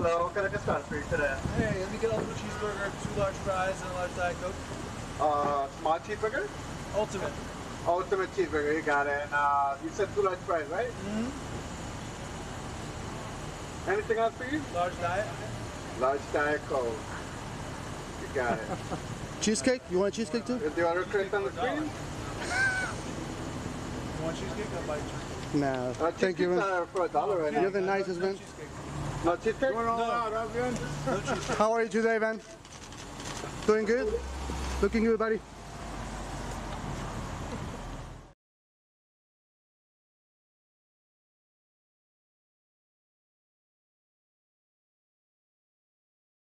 So what can I get started for you today? Hey, let me get ultimate cheeseburger, 2 large fries, and a large Diet Coke. Small cheeseburger? Ultimate. Ultimate cheeseburger, you got it. And you said 2 large fries, right? Mm-hmm. Anything else for you? Large Diet. Large Diet Coke. You got it. Cheesecake? You want a cheesecake too? Is the order correct on the screen? You want cheesecake? I'll buy you. Nah, thank you, man. For $1 right now. You're the nicest, man. No cheesecake? No cheesecake. How are you today, man? Doing good? Looking good, buddy?